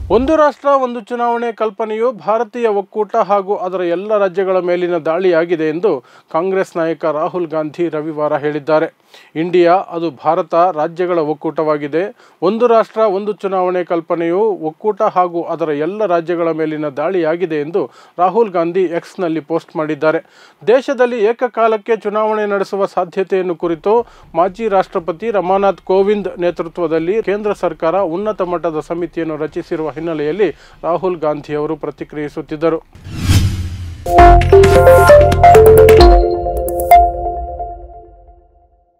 ಒಂದು ರಾಷ್ಟ್ರ ಒಂದು ಚುನಾವಣೆ ಕಲ್ಪನೆಯು ಭಾರತೀಯ ಒಕ್ಕೂಟ ಹಾಗೂ ಅದರ ಎಲ್ಲ ರಾಜ್ಯಗಳ ಮೇಲಿನ ದಾಳಿಯಾಗಿದೆ ಎಂದು ಕಾಂಗ್ರೆಸ್ ನಾಯಕ ರಾಹುಲ್ ಗಾಂಧಿ ರವಿವಾರ ಹೇಳಿದ್ದಾರೆ. ಇಂಡಿಯಾ ಅದು ಭಾರತ ರಾಜ್ಯಗಳ ಒಕ್ಕೂಟವಾಗಿದೆ. ಒಂದು ರಾಷ್ಟ್ರ ಒಂದು ಚುನಾವಣೆ ಕಲ್ಪನೆಯು ಒಕ್ಕೂಟ ಹಾಗೂ ಅದರ ಎಲ್ಲ ರಾಜ್ಯಗಳ ಮೇಲಿನ ದಾಳಿಯಾಗಿದೆ ಎಂದು ರಾಹುಲ್ ಗಾಂಧಿ ಎಕ್ಸ್ನಲ್ಲಿ ಪೋಸ್ಟ್ ಮಾಡಿದ್ದಾರೆ. ದೇಶದಲ್ಲಿ ಏಕಕಾಲಕ್ಕೆ ಚುನಾವಣೆ ನಡೆಸುವ ಸಾಧ್ಯತೆಯನ್ನು ಕುರಿತು ಮಾಜಿ ರಾಷ್ಟ್ರಪತಿ ರಾಮನಾಥ್ ಕೋವಿಂದ್ ನೇತೃತ್ವದಲ್ಲಿ ಕೇಂದ್ರ ಸರ್ಕಾರ ಉನ್ನತ ಮಟ್ಟದ ಸಮಿತಿಯನ್ನು ರಚಿಸಿರುವ ಹಿನ್ನೆಲೆಯಲ್ಲಿ ರಾಹುಲ್ ಗಾಂಧಿ ಅವರು ಪ್ರತಿಕ್ರಿಯಿಸುತ್ತಿದ್ದರು.